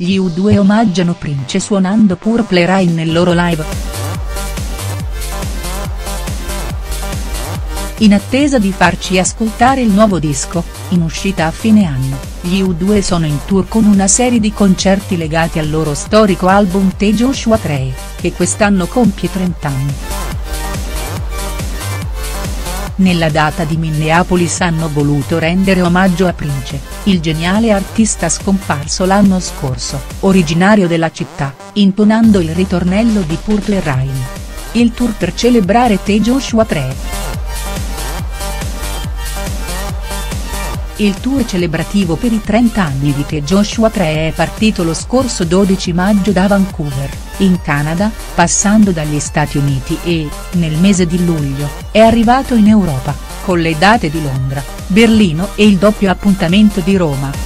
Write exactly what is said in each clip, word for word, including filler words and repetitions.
gli U due omaggiano Prince suonando Purple Rain nel loro live. In attesa di farci ascoltare il nuovo disco, in uscita a fine anno, gli U due sono in tour con una serie di concerti legati al loro storico album The Joshua tre, che quest'anno compie trenta anni. Nella data di Minneapolis hanno voluto rendere omaggio a Prince, il geniale artista scomparso l'anno scorso, originario della città, intonando il ritornello di Purple Rain. Il tour per celebrare The Joshua tre. Il tour celebrativo per i trenta anni di The Joshua tre è partito lo scorso dodici maggio da Vancouver, in Canada, passando dagli Stati Uniti e, nel mese di luglio, è arrivato in Europa, con le date di Londra, Berlino e il doppio appuntamento di Roma.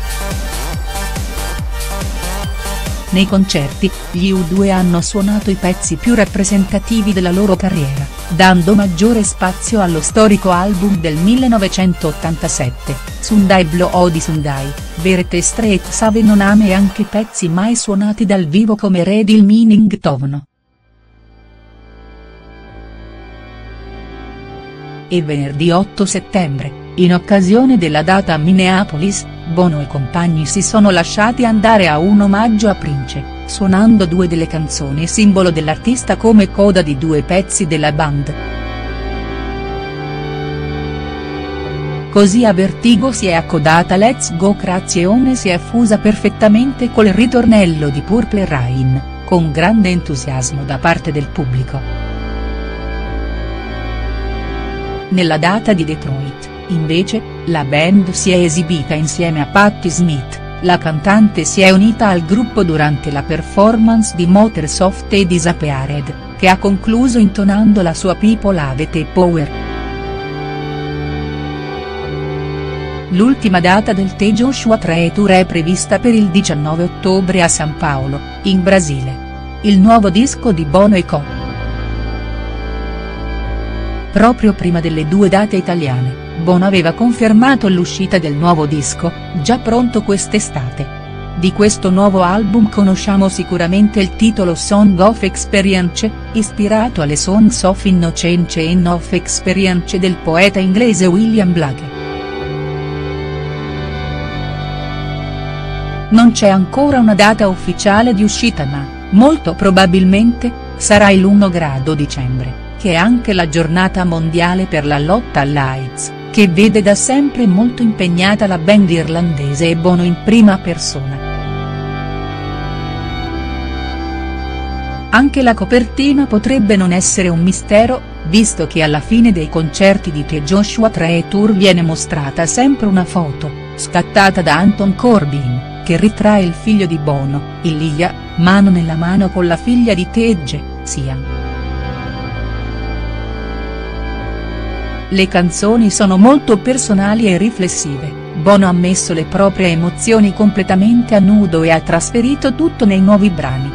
Nei concerti, gli U due hanno suonato i pezzi più rappresentativi della loro carriera, dando maggiore spazio allo storico album del millenovecentottantasette, Sunday Blow di Sunday, Verete Street Save Non Ame e anche pezzi mai suonati dal vivo come Read il Meaning Tovno. E venerdì otto settembre, in occasione della data a Minneapolis, Bono e compagni si sono lasciati andare a un omaggio a Prince, suonando due delle canzoni simbolo dell'artista come coda di due pezzi della band. Così a Vertigo si è accodata Let's Go Crazione si è fusa perfettamente col ritornello di Purple Rain, con grande entusiasmo da parte del pubblico. Nella data di Detroit, invece, la band si è esibita insieme a Patti Smith, la cantante si è unita al gruppo durante la performance di Motorsoft e Disappeared, che ha concluso intonando la sua People Have the Power. L'ultima data del The Joshua tre Tour è prevista per il diciannove ottobre a San Paolo, in Brasile. Il nuovo disco di Bono e Co. Proprio prima delle due date italiane, Bono aveva confermato l'uscita del nuovo disco, già pronto quest'estate. Di questo nuovo album conosciamo sicuramente il titolo Song of Experience, ispirato alle Songs of Innocence and of Experience del poeta inglese William Blake. Non c'è ancora una data ufficiale di uscita ma, molto probabilmente, sarà il primo grado dicembre, che è anche la giornata mondiale per la lotta all'AIDS, che vede da sempre molto impegnata la band irlandese e Bono in prima persona. Anche la copertina potrebbe non essere un mistero, visto che alla fine dei concerti di The Joshua tre Tour viene mostrata sempre una foto, scattata da Anton Corbijn, che ritrae il figlio di Bono, Elijah, mano nella mano con la figlia di Tej, Sian. Le canzoni sono molto personali e riflessive, Bono ha messo le proprie emozioni completamente a nudo e ha trasferito tutto nei nuovi brani.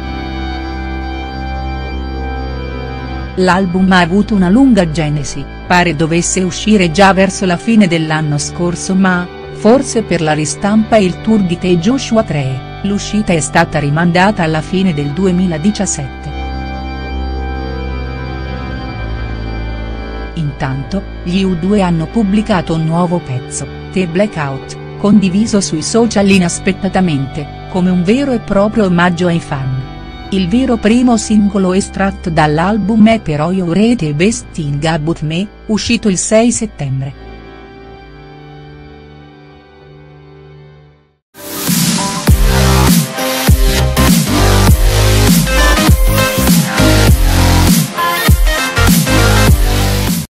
L'album ha avuto una lunga genesi, pare dovesse uscire già verso la fine dell'anno scorso ma, forse per la ristampa e il tour di The Joshua tre, l'uscita è stata rimandata alla fine del duemiladiciassette. Intanto, gli U due hanno pubblicato un nuovo pezzo, The Blackout, condiviso sui social inaspettatamente, come un vero e proprio omaggio ai fan. Il vero primo singolo estratto dall'album è però You're the Best Thing About Me, uscito il sei settembre.